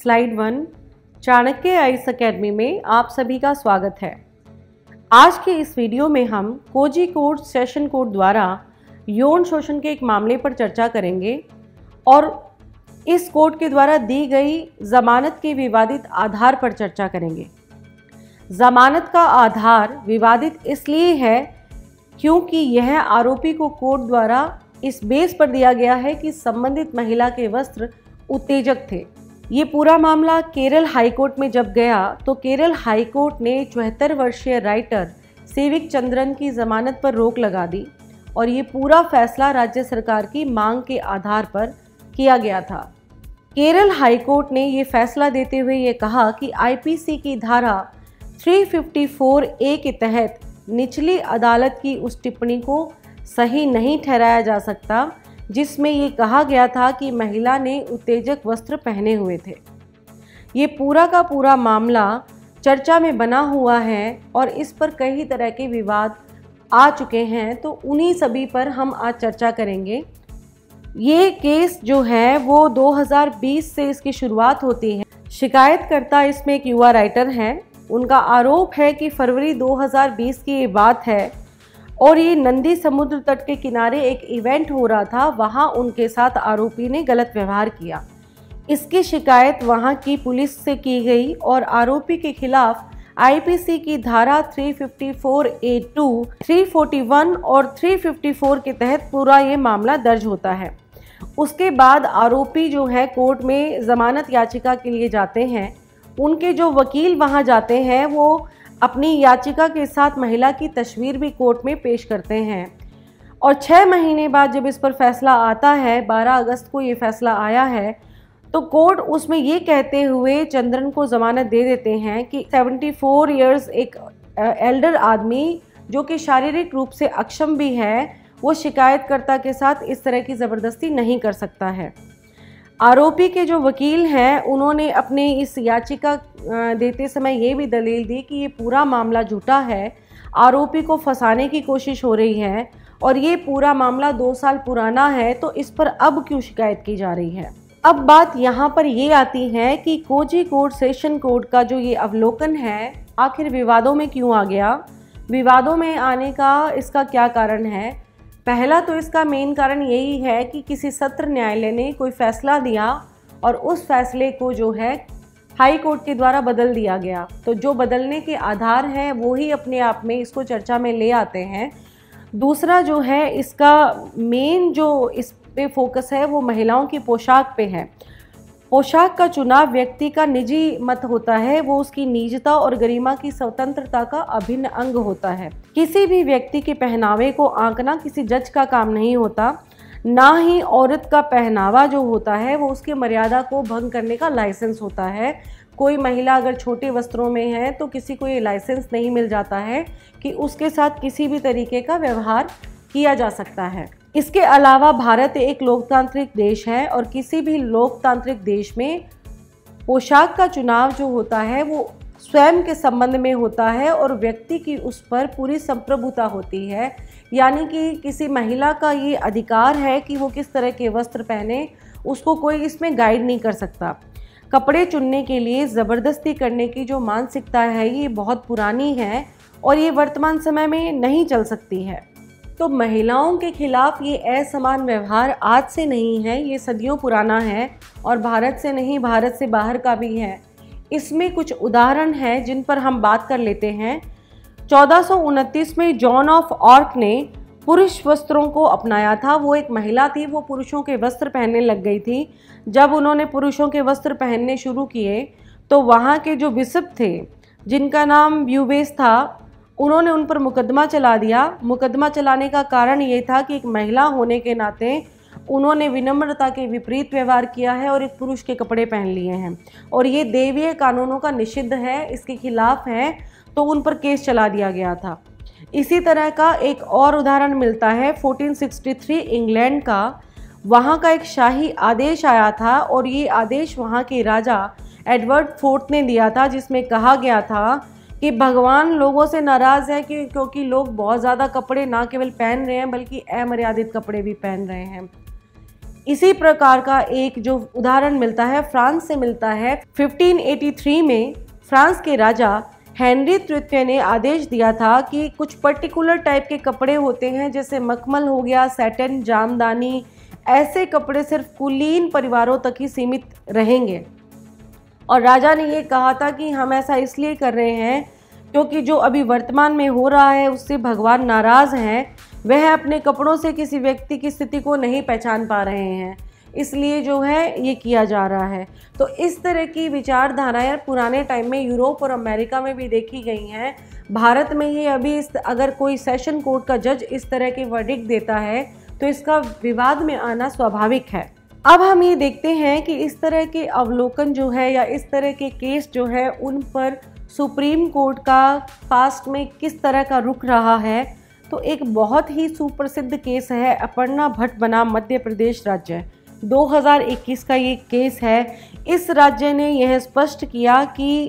Slide 1 Chanakya IAS academy में आप सभी का स्वागत है। आज के इस वीडियो में हम कोझिकोड सेशन कोर्ट द्वारा यौन शोषण के एक मामले पर चर्चा करेंगे और इस कोर्ट के द्वारा दी गई जमानत के विवादित आधार पर चर्चा करेंगे। जमानत का आधार विवादित इसलिए है क्योंकि यह आरोपी को कोर्ट द्वारा इस बेस पर दिया गया है कि संबंधित महिला के वस्त्र उत्तेजक थे। ये पूरा मामला केरल हाईकोर्ट में जब गया तो केरल हाईकोर्ट ने 74 वर्षीय राइटर सेविक चंद्रन की जमानत पर रोक लगा दी और ये पूरा फैसला राज्य सरकार की मांग के आधार पर किया गया था। केरल हाईकोर्ट ने ये फैसला देते हुए ये कहा कि आईपीसी की धारा 354A के तहत निचली अदालत की उस टिप्पणी को सही नहीं ठहराया जा सकता जिसमें ये कहा गया था कि महिला ने उत्तेजक वस्त्र पहने हुए थे। ये पूरा का पूरा मामला चर्चा में बना हुआ है और इस पर कई तरह के विवाद आ चुके हैं, तो उन्हीं सभी पर हम आज चर्चा करेंगे। ये केस जो है वो 2020 से इसकी शुरुआत होती है। शिकायतकर्ता इसमें एक युवा राइटर हैं। उनका आरोप है कि फरवरी 2020 की ये बात है और ये नंदी समुद्र तट के किनारे एक इवेंट हो रहा था। वहाँ उनके साथ आरोपी ने गलत व्यवहार किया। इसकी शिकायत वहाँ की पुलिस से की गई और आरोपी के खिलाफ आईपीसी की धारा 354A2, 341 और 354 के तहत पूरा ये मामला दर्ज होता है। उसके बाद आरोपी जो है कोर्ट में जमानत याचिका के लिए जाते हैं। उनके जो वकील वहां जाते हैं वो अपनी याचिका के साथ महिला की तस्वीर भी कोर्ट में पेश करते हैं और 6 महीने बाद जब इस पर फैसला आता है, 12 अगस्त को ये फैसला आया है, तो कोर्ट उसमें ये कहते हुए चंद्रन को ज़मानत दे देते हैं कि 74 इयर्स एक एल्डर आदमी जो कि शारीरिक रूप से अक्षम भी है, वो शिकायतकर्ता के साथ इस तरह की ज़बरदस्ती नहीं कर सकता है। आरोपी के जो वकील हैं उन्होंने अपने इस याचिका देते समय ये भी दलील दी कि ये पूरा मामला झूठा है, आरोपी को फंसाने की कोशिश हो रही है और ये पूरा मामला 2 साल पुराना है, तो इस पर अब क्यों शिकायत की जा रही है। अब बात यहाँ पर ये आती है कि कोझिकोड सेशन कोर्ट का जो ये अवलोकन है आखिर विवादों में क्यों आ गया, विवादों में आने का इसका क्या कारण है। पहला तो इसका मेन कारण यही है कि किसी सत्र न्यायालय ने कोई फैसला दिया और उस फैसले को जो है हाई कोर्ट के द्वारा बदल दिया गया। तो जो बदलने के आधार हैं वो ही अपने आप में इसको चर्चा में ले आते हैं। दूसरा जो है इसका मेन जो इस पे फोकस है वो महिलाओं की पोशाक पे है। पोशाक का चुनाव व्यक्ति का निजी मत होता है, वो उसकी निजता और गरिमा की स्वतंत्रता का अभिन्न अंग होता है। किसी भी व्यक्ति के पहनावे को आंकना किसी जज का काम नहीं होता, ना ही औरत का पहनावा जो होता है वो उसकी मर्यादा को भंग करने का लाइसेंस होता है। कोई महिला अगर छोटे वस्त्रों में है तो किसी को ये लाइसेंस नहीं मिल जाता है कि उसके साथ किसी भी तरीके का व्यवहार किया जा सकता है। इसके अलावा भारत एक लोकतांत्रिक देश है और किसी भी लोकतांत्रिक देश में पोशाक का चुनाव जो होता है वो स्वयं के संबंध में होता है और व्यक्ति की उस पर पूरी संप्रभुता होती है। यानी कि किसी महिला का ये अधिकार है कि वो किस तरह के वस्त्र पहने, उसको कोई इसमें गाइड नहीं कर सकता। कपड़े चुनने के लिए ज़बरदस्ती करने की जो मानसिकता है ये बहुत पुरानी है और ये वर्तमान समय में नहीं चल सकती है। तो महिलाओं के खिलाफ ये असमान व्यवहार आज से नहीं है, ये सदियों पुराना है और भारत से नहीं भारत से बाहर का भी है। इसमें कुछ उदाहरण हैं जिन पर हम बात कर लेते हैं। 1429 में जॉन ऑफ आर्क ने पुरुष वस्त्रों को अपनाया था। वो एक महिला थी, वो पुरुषों के वस्त्र पहनने लग गई थी। जब उन्होंने पुरुषों के वस्त्र पहनने शुरू किए तो वहाँ के जो बिशप थे जिनका नाम ब्यूबेस था, उन्होंने उन पर मुकदमा चला दिया। मुकदमा चलाने का कारण ये था कि एक महिला होने के नाते उन्होंने विनम्रता के विपरीत व्यवहार किया है और एक पुरुष के कपड़े पहन लिए हैं और ये देवीय कानूनों का निषिद्ध है, इसके खिलाफ है, तो उन पर केस चला दिया गया था। इसी तरह का एक और उदाहरण मिलता है 1463 इंग्लैंड का। वहाँ का एक शाही आदेश आया था और ये आदेश वहाँ के राजा एडवर्ड फोर्थ ने दिया था, जिसमें कहा गया था कि भगवान लोगों से नाराज़ है क्योंकि लोग बहुत ज़्यादा कपड़े ना केवल पहन रहे हैं बल्कि अमर्यादित कपड़े भी पहन रहे हैं। इसी प्रकार का एक जो उदाहरण मिलता है फ्रांस से मिलता है। 1583 में फ्रांस के राजा हेनरी तृतीय ने आदेश दिया था कि कुछ पर्टिकुलर टाइप के कपड़े होते हैं, जैसे मखमल हो गया, सैटिन, जामदानी, ऐसे कपड़े सिर्फ कुलीन परिवारों तक ही सीमित रहेंगे। और राजा ने ये कहा था कि हम ऐसा इसलिए कर रहे हैं क्योंकि जो अभी वर्तमान में हो रहा है उससे भगवान नाराज़ हैं, वह अपने कपड़ों से किसी व्यक्ति की स्थिति को नहीं पहचान पा रहे हैं, इसलिए जो है ये किया जा रहा है। तो इस तरह की विचारधाराएं पुराने टाइम में यूरोप और अमेरिका में भी देखी गई हैं। भारत में ये अभी अगर कोई सेशन कोर्ट का जज इस तरह के वर्डिक्ट देता है तो इसका विवाद में आना स्वाभाविक है। अब हम ये देखते हैं कि इस तरह के अवलोकन जो है या इस तरह के केस जो है उन पर सुप्रीम कोर्ट का पास्ट में किस तरह का रुख रहा है। तो एक बहुत ही सुप्रसिद्ध केस है अपर्णा भट्ट बनाम मध्य प्रदेश राज्य, 2021 का ये केस है। इस राज्य ने यह स्पष्ट किया कि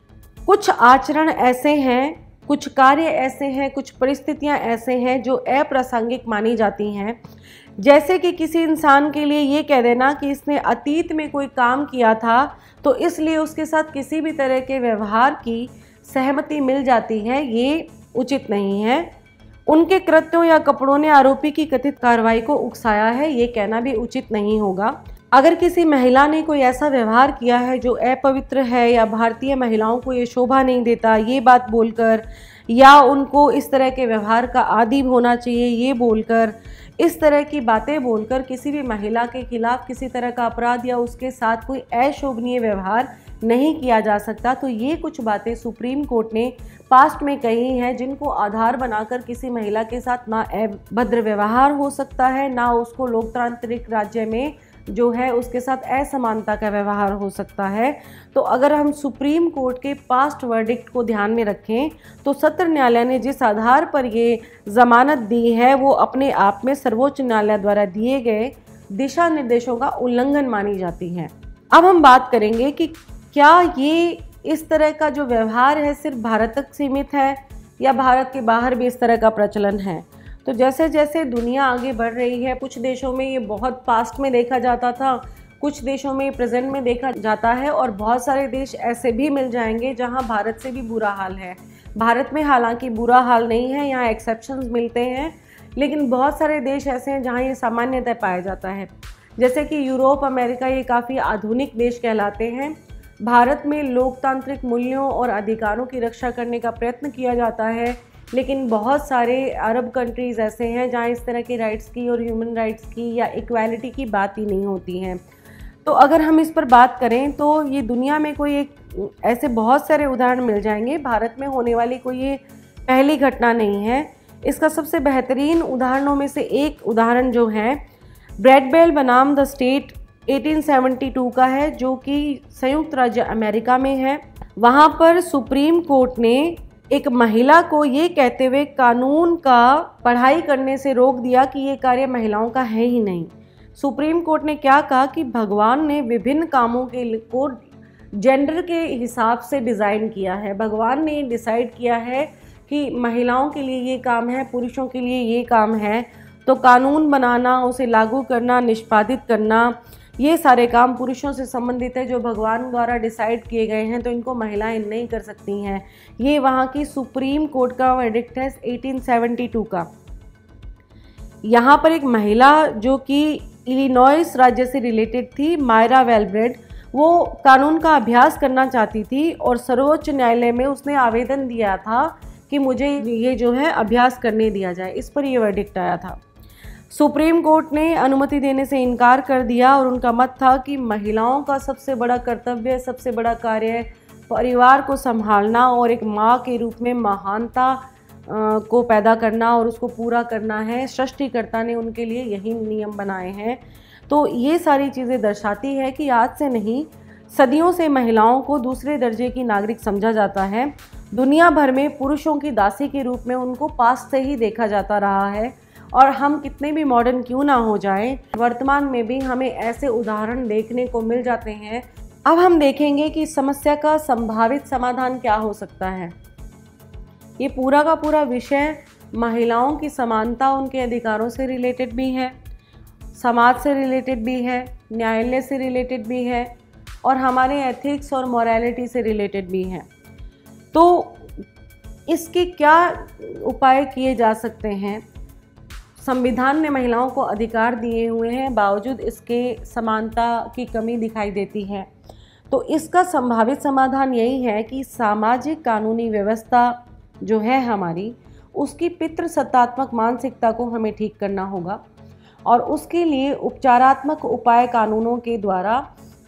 कुछ आचरण ऐसे हैं, कुछ कार्य ऐसे हैं, कुछ परिस्थितियां ऐसे हैं जो अप्रासंगिक मानी जाती हैं। जैसे कि किसी इंसान के लिए ये कह देना कि इसने अतीत में कोई काम किया था तो इसलिए उसके साथ किसी भी तरह के व्यवहार की सहमति मिल जाती है, ये उचित नहीं है। उनके कृत्यों या कपड़ों ने आरोपी की कथित कार्रवाई को उकसाया है, ये कहना भी उचित नहीं होगा। अगर किसी महिला ने कोई ऐसा व्यवहार किया है जो अपवित्र है या भारतीय महिलाओं को ये शोभा नहीं देता, ये बात बोलकर, या उनको इस तरह के व्यवहार का आदी होना चाहिए ये बोलकर, इस तरह की बातें बोलकर किसी भी महिला के खिलाफ किसी तरह का अपराध या उसके साथ कोई अशोभनीय व्यवहार नहीं किया जा सकता। तो ये कुछ बातें सुप्रीम कोर्ट ने पास्ट में कही हैं जिनको आधार बनाकर किसी महिला के साथ ना अभद्र व्यवहार हो सकता है, ना उसको लोकतांत्रिक राज्य में जो है उसके साथ असमानता का व्यवहार हो सकता है। तो अगर हम सुप्रीम कोर्ट के पास्ट वर्डिक्ट को ध्यान में रखें तो सत्र न्यायालय ने जिस आधार पर ये जमानत दी है वो अपने आप में सर्वोच्च न्यायालय द्वारा दिए गए दिशा निर्देशों का उल्लंघन मानी जाती है। अब हम बात करेंगे कि क्या ये इस तरह का जो व्यवहार है सिर्फ भारत तक सीमित है या भारत के बाहर भी इस तरह का प्रचलन है। तो जैसे जैसे दुनिया आगे बढ़ रही है, कुछ देशों में ये बहुत पास्ट में देखा जाता था, कुछ देशों में प्रेजेंट में देखा जाता है, और बहुत सारे देश ऐसे भी मिल जाएंगे जहां भारत से भी बुरा हाल है। भारत में हालांकि बुरा हाल नहीं है, यहाँ एक्सेप्शंस मिलते हैं, लेकिन बहुत सारे देश ऐसे हैं जहाँ ये सामान्यतः पाया जाता है। जैसे कि यूरोप, अमेरिका, ये काफ़ी आधुनिक देश कहलाते हैं। भारत में लोकतांत्रिक मूल्यों और अधिकारों की रक्षा करने का प्रयत्न किया जाता है, लेकिन बहुत सारे अरब कंट्रीज़ ऐसे हैं जहाँ इस तरह के राइट्स की और ह्यूमन राइट्स की या इक्वालिटी की बात ही नहीं होती है। तो अगर हम इस पर बात करें तो ये दुनिया में कोई एक ऐसे बहुत सारे उदाहरण मिल जाएंगे। भारत में होने वाली कोई ये पहली घटना नहीं है। इसका सबसे बेहतरीन उदाहरणों में से एक उदाहरण जो है ब्रैडबेल बनाम द स्टेट 1872 का है, जो कि संयुक्त राज्य अमेरिका में है। वहाँ पर सुप्रीम कोर्ट ने एक महिला को ये कहते हुए कानून का पढ़ाई करने से रोक दिया कि ये कार्य महिलाओं का है ही नहीं। सुप्रीम कोर्ट ने क्या कहा कि भगवान ने विभिन्न कामों को जेंडर के हिसाब से डिज़ाइन किया है। भगवान ने डिसाइड किया है कि महिलाओं के लिए ये काम है, पुरुषों के लिए ये काम है। तो कानून बनाना, उसे लागू करना, निष्पादित करना, ये सारे काम पुरुषों से संबंधित है जो भगवान द्वारा डिसाइड किए गए हैं, तो इनको महिलाएं नहीं कर सकती हैं। ये वहाँ की सुप्रीम कोर्ट का वर्डिक्ट है 1872 का। यहाँ पर एक महिला जो कि इलिनॉइस राज्य से रिलेटेड थी, मायरा वेलब्रेड, वो कानून का अभ्यास करना चाहती थी और सर्वोच्च न्यायालय में उसने आवेदन दिया था कि मुझे ये जो है अभ्यास करने दिया जाए। इस पर यह वर्डिक्ट आया था। सुप्रीम कोर्ट ने अनुमति देने से इनकार कर दिया और उनका मत था कि महिलाओं का सबसे बड़ा कर्तव्य, सबसे बड़ा कार्य परिवार को संभालना और एक माँ के रूप में महानता को पैदा करना और उसको पूरा करना है। सृष्टिकर्ता ने उनके लिए यही नियम बनाए हैं। तो ये सारी चीज़ें दर्शाती है कि आज से नहीं, सदियों से महिलाओं को दूसरे दर्जे की नागरिक समझा जाता है। दुनिया भर में पुरुषों की दासी के रूप में उनको पास से ही देखा जाता रहा है। और हम कितने भी मॉडर्न क्यों ना हो जाएं, वर्तमान में भी हमें ऐसे उदाहरण देखने को मिल जाते हैं। अब हम देखेंगे कि समस्या का संभावित समाधान क्या हो सकता है। ये पूरा का पूरा विषय महिलाओं की समानता, उनके अधिकारों से रिलेटेड भी है। समाज से रिलेटेड भी है, न्यायालय से रिलेटेड भी है और हमारे एथिक्स और मॉरलिटी से रिलेटेड भी है। तो इसके क्या उपाय किए जा सकते हैं? संविधान ने महिलाओं को अधिकार दिए हुए हैं, बावजूद इसके समानता की कमी दिखाई देती है। तो इसका संभावित समाधान यही है कि सामाजिक कानूनी व्यवस्था जो है हमारी, उसकी पितृसत्तात्मक मानसिकता को हमें ठीक करना होगा और उसके लिए उपचारात्मक उपाय कानूनों के द्वारा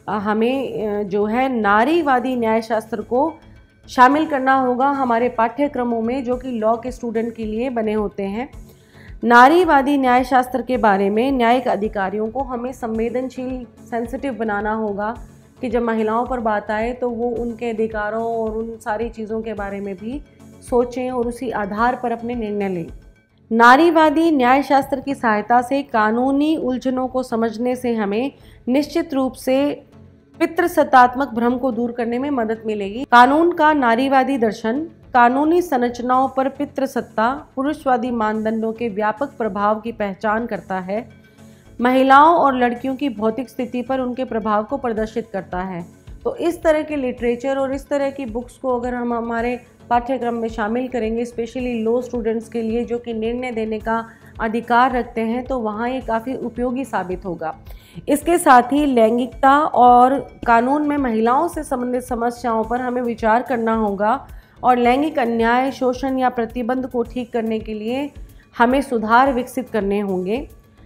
हमें जो है नारीवादी न्यायशास्त्र को शामिल करना होगा हमारे पाठ्यक्रमों में, जो कि लॉ के स्टूडेंट के लिए बने होते हैं। नारीवादी न्यायशास्त्र के बारे में न्यायिक अधिकारियों को हमें संवेदनशील, सेंसिटिव बनाना होगा कि जब महिलाओं पर बात आए तो वो उनके अधिकारों और उन सारी चीज़ों के बारे में भी सोचें और उसी आधार पर अपने निर्णय लें। नारीवादी न्यायशास्त्र की सहायता से कानूनी उलझनों को समझने से हमें निश्चित रूप से पितृसत्तात्मक भ्रम को दूर करने में मदद मिलेगी। कानून का नारीवादी दर्शन कानूनी संरचनाओं पर पितृसत्ता, पुरुषवादी मानदंडों के व्यापक प्रभाव की पहचान करता है, महिलाओं और लड़कियों की भौतिक स्थिति पर उनके प्रभाव को प्रदर्शित करता है। तो इस तरह के लिटरेचर और इस तरह की बुक्स को अगर हम हमारे पाठ्यक्रम में शामिल करेंगे, स्पेशली लो स्टूडेंट्स के लिए जो कि निर्णय देने का अधिकार रखते हैं, तो वहाँ ये काफ़ी उपयोगी साबित होगा। इसके साथ ही लैंगिकता और कानून में महिलाओं से संबंधित समस्याओं पर हमें विचार करना होगा और लैंगिक अन्याय, शोषण या प्रतिबंध को ठीक करने के लिए हमें सुधार विकसित करने होंगे।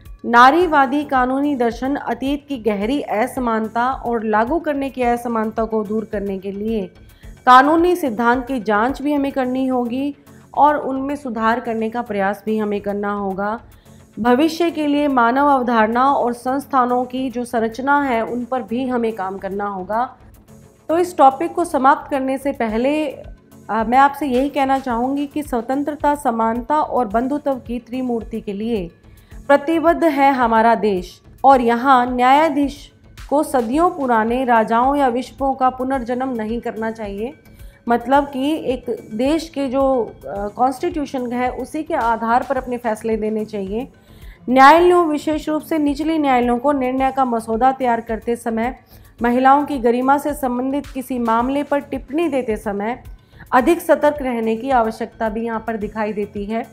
नारीवादी कानूनी दर्शन अतीत की गहरी असमानता और लागू करने की असमानता को दूर करने के लिए कानूनी सिद्धांत की जांच भी हमें करनी होगी और उनमें सुधार करने का प्रयास भी हमें करना होगा। भविष्य के लिए मानव अवधारणा और संस्थानों की जो संरचना है उन पर भी हमें काम करना होगा। तो इस टॉपिक को समाप्त करने से पहले मैं आपसे यही कहना चाहूँगी कि स्वतंत्रता, समानता और बंधुत्व की त्रिमूर्ति के लिए प्रतिबद्ध है हमारा देश और यहाँ न्यायाधीश को सदियों पुराने राजाओं या विश्वों का पुनर्जन्म नहीं करना चाहिए। मतलब कि एक देश के जो कॉन्स्टिट्यूशन है उसी के आधार पर अपने फैसले देने चाहिए। न्यायालयों, विशेष रूप से निचले न्यायालयों को निर्णय का मसौदा तैयार करते समय, महिलाओं की गरिमा से संबंधित किसी मामले पर टिप्पणी देते समय अधिक सतर्क रहने की आवश्यकता भी यहाँ पर दिखाई देती है।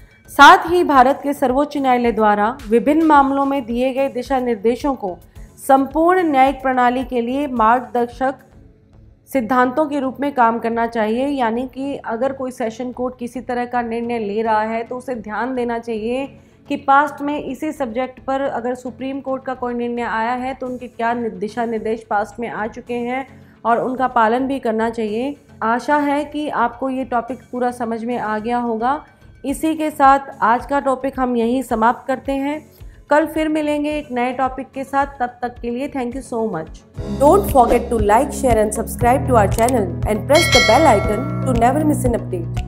साथ ही भारत के सर्वोच्च न्यायालय द्वारा विभिन्न मामलों में दिए गए दिशा निर्देशों को संपूर्ण न्यायिक प्रणाली के लिए मार्गदर्शक सिद्धांतों के रूप में काम करना चाहिए। यानी कि अगर कोई सेशन कोर्ट किसी तरह का निर्णय ले रहा है तो उसे ध्यान देना चाहिए कि पास्ट में इसी सब्जेक्ट पर अगर सुप्रीम कोर्ट का कोई निर्णय आया है तो उनके क्या दिशा निर्देश पास्ट में आ चुके हैं और उनका पालन भी करना चाहिए। आशा है कि आपको ये टॉपिक पूरा समझ में आ गया होगा। इसी के साथ आज का टॉपिक हम यहीं समाप्त करते हैं। कल फिर मिलेंगे एक नए टॉपिक के साथ। तब तक के लिए thank you so much. Don't forget to like, share and subscribe to our channel and press the bell icon to never miss an update.